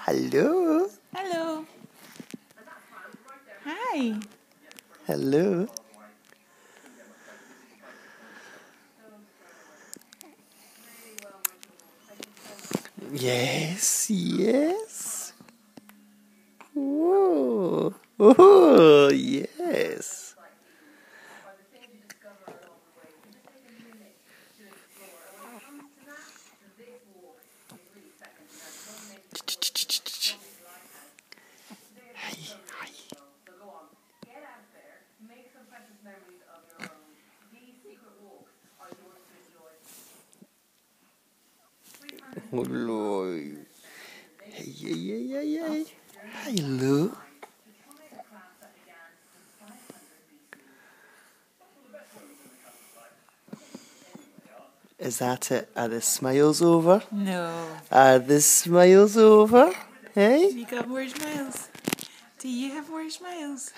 Hello. Hello. Hi. Hello. Yes, yes. Whoa. Oh, yes. Hi, hi. Hello. Hey, hey, hey, hey, hey. Hello. Is that it? Are the smiles over? No. Are the smiles over? Hey? You got more smiles. Do you have more smiles?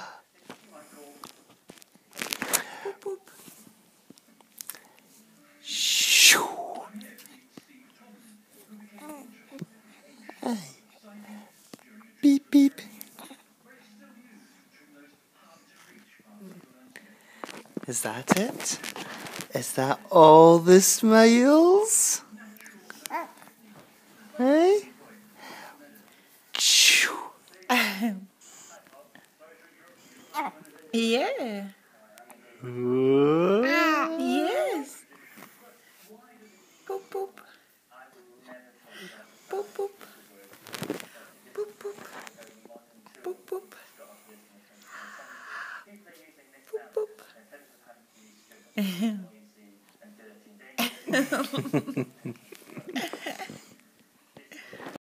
Boop, boop. Shoo. Hey. Beep, beep. Is that it? Is that all the smiles? Hey? Choo. Yeah. Yes. Boop, boop. Boop, boop. Boop, boop. Boop, boop. Boop, boop.